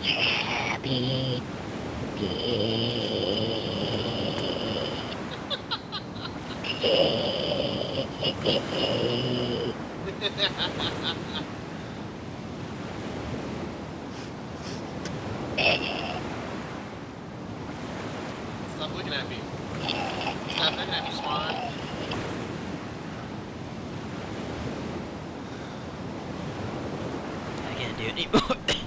Happy day. Stop looking at me. Stop looking at me, Swan. I can't do it anymore.